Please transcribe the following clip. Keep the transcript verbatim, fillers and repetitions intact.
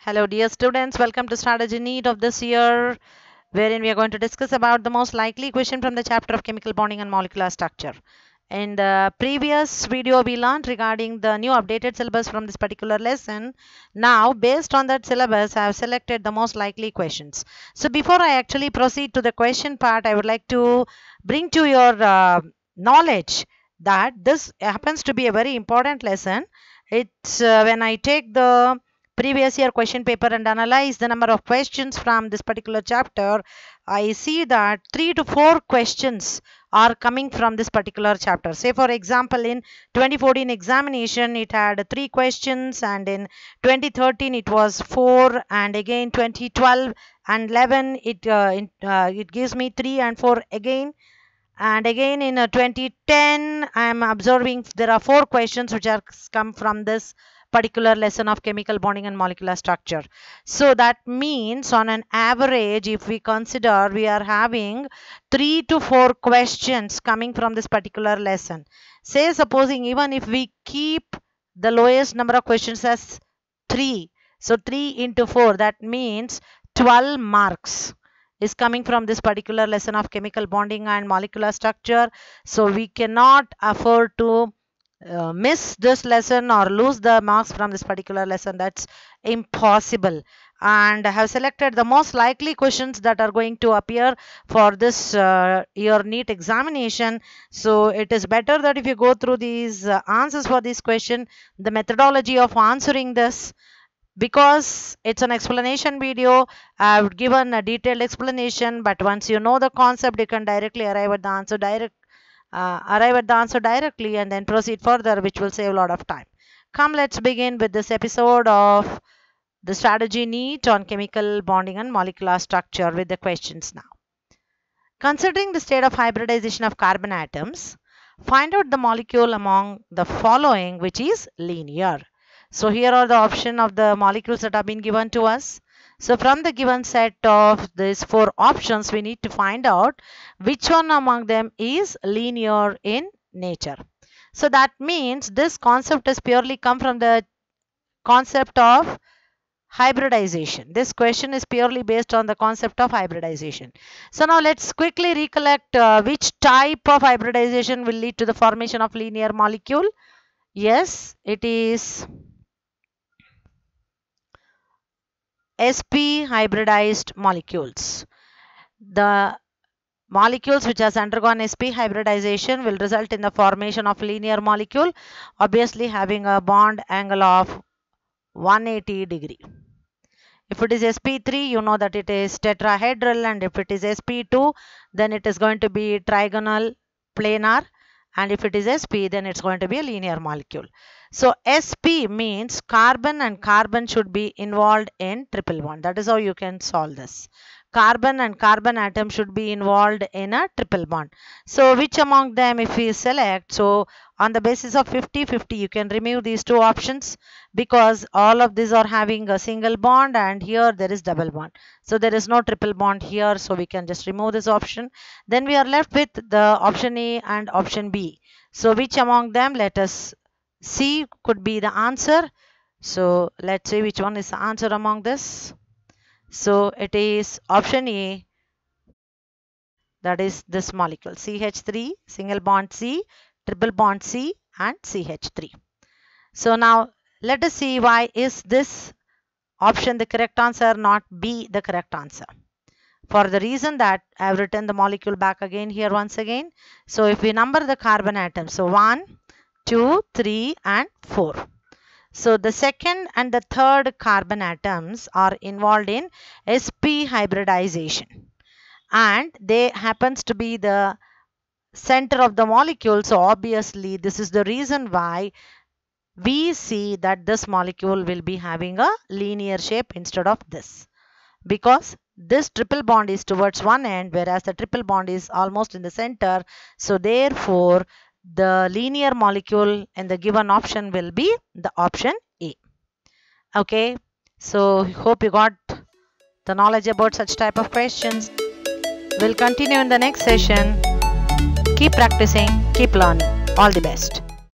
Hello dear students, welcome to Strategy Neat of this year, wherein we are going to discuss about the most likely question from the chapter of chemical bonding and molecular structure. In the previous video we learned regarding the new updated syllabus from this particular lesson. Now based on that syllabus I have selected the most likely questions. So before I actually proceed to the question part, I would like to bring to your uh, knowledge that this happens to be a very important lesson. It's uh, when I take the previous year question paper and analyze the number of questions from this particular chapter, I see that three to four questions are coming from this particular chapter. Say for example, in twenty fourteen examination it had three questions, and in twenty thirteen it was four, and again twenty twelve and eleven it uh, it, uh, it gives me three and four again. And again in uh, twenty ten I am observing there are four questions which are come from this particular lesson of chemical bonding and molecular structure. So that means on an average, if we consider, we are having three to four questions coming from this particular lesson. Say supposing even if we keep the lowest number of questions as three, so three into four, that means twelve marks is coming from this particular lesson of chemical bonding and molecular structure. So we cannot afford to Uh, miss this lesson or lose the marks from this particular lesson. That's impossible. And I have selected the most likely questions that are going to appear for this uh, year NEET examination. So it is better that if you go through these uh, answers for this question, the methodology of answering this, because it's an explanation video. I've given a detailed explanation, but once you know the concept, you can directly arrive at the answer direct Uh, arrive at the answer directly and then proceed further, which will save a lot of time. Come, let's begin with this episode of the Strategy NEET on chemical bonding and molecular structure with the questions now. Considering the state of hybridization of carbon atoms, find out the molecule among the following which is linear. So here are the options of the molecules that have been given to us. So from the given set of these four options, we need to find out which one among them is linear in nature. So that means this concept has purely come from the concept of hybridization. This question is purely based on the concept of hybridization. So now let's quickly recollect uh, which type of hybridization will lead to the formation of linear molecule. Yes, it is sp hybridized molecules. The molecules which has undergone sp hybridization will result in the formation of linear molecule, obviously having a bond angle of one hundred eighty degree. If it is s p three, you know that it is tetrahedral, and if it is s p two, then it is going to be trigonal planar, and if it is sp, then it's going to be a linear molecule. So sp means carbon and carbon should be involved in triple bond. That is how you can solve this. Carbon and carbon atom should be involved in a triple bond. So which among them if we select? So on the basis of fifty fifty, you can remove these two options, because all of these are having a single bond and here there is double bond. So there is no triple bond here, so we can just remove this option. Then we are left with the option A and option B. So which among them? Let us C could be the answer. So let's see which one is the answer among this. So it is option A, that is this molecule C H three, single bond C, triple bond C and C H three. So now let us see why is this option the correct answer, not B the correct answer. For the reason that I have written the molecule back again here once again. So if we number the carbon atoms, so one, two, three and four. So the second and the third carbon atoms are involved in sp hybridization, and they happens to be the center of the molecule. So obviously this is the reason why we see that this molecule will be having a linear shape instead of this, because this triple bond is towards one end, whereas the triple bond is almost in the center. So therefore the linear molecule in the given option will be the option A. Okay, so hope you got the knowledge about such type of questions. We'll continue in the next session. Keep practicing, keep learning. All the best.